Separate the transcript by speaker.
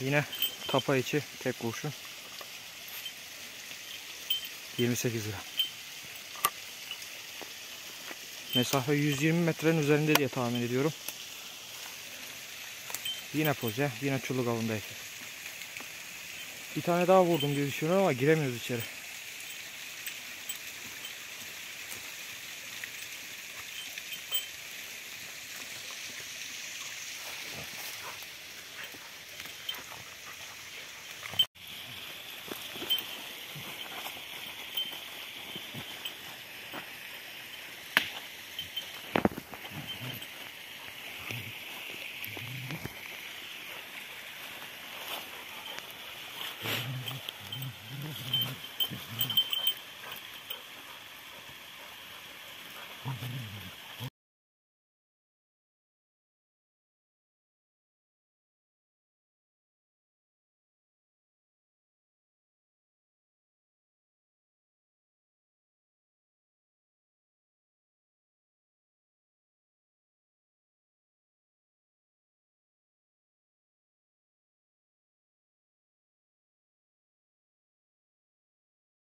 Speaker 1: Yine tapa içi tek kurşun. 28 lira. Mesafe 120 metrenin üzerinde diye tahmin ediyorum. Yine poze, yine çulluk avındayız. Bir tane daha vurdum diye düşünüyorum ama giremiyoruz içeri.